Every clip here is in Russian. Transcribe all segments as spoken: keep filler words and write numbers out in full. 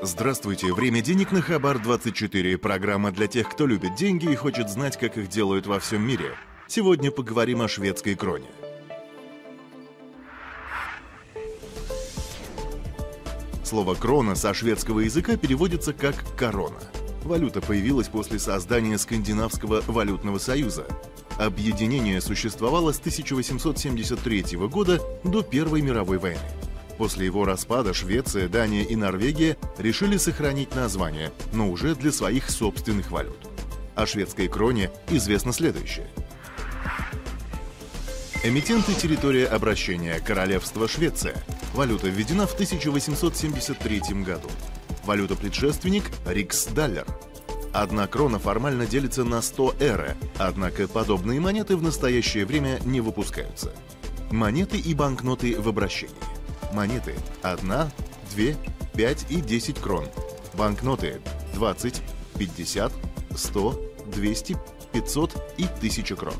Здравствуйте, время денег на Хабар двадцать четыре. Программа для тех, кто любит деньги и хочет знать, как их делают во всем мире. Сегодня поговорим о шведской кроне. Слово «крона» со шведского языка переводится как «корона». Валюта появилась после создания Скандинавского валютного союза. Объединение существовало с тысяча восемьсот семьдесят третьего года до Первой мировой войны. После его распада Швеция, Дания и Норвегия решили сохранить название, но уже для своих собственных валют. О шведской кроне известно следующее. Эмитент и территория обращения – Королевство Швеция. Валюта введена в тысяча восемьсот семьдесят третьем году. Валюта-предшественник – Риксдаллер. Одна крона формально делится на сто эре, однако подобные монеты в настоящее время не выпускаются. Монеты и банкноты в обращении. Монеты – одна, две, пять и десять крон. Банкноты – двадцать, пятьдесят, сто, двести, пятьсот и тысяча крон.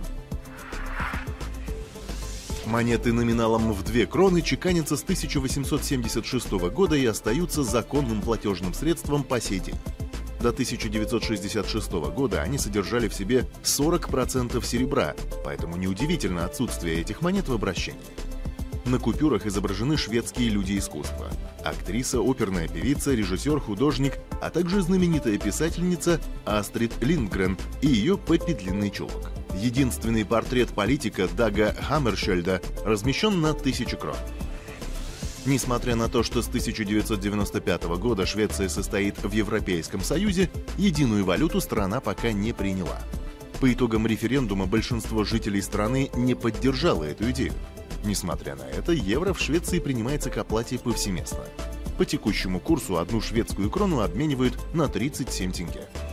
Монеты номиналом в две кроны чеканятся с тысяча восемьсот семьдесят шестого года и остаются законным платежным средством по сей день. До тысяча девятьсот шестьдесят шестого года они содержали в себе сорок процентов серебра, поэтому неудивительно отсутствие этих монет в обращении. На купюрах изображены шведские люди искусства. Актриса, оперная певица, режиссер, художник, а также знаменитая писательница Астрид Линдгрен и ее Пеппи Длинный Чулок. Единственный портрет политика Дага Хаммершельда размещен на тысяче крон. Несмотря на то, что с тысяча девятьсот девяносто пятого года Швеция состоит в Европейском Союзе, единую валюту страна пока не приняла. По итогам референдума большинство жителей страны не поддержало эту идею. Несмотря на это, евро в Швеции принимается к оплате повсеместно. По текущему курсу одну шведскую крону обменивают на тридцать семь тенге.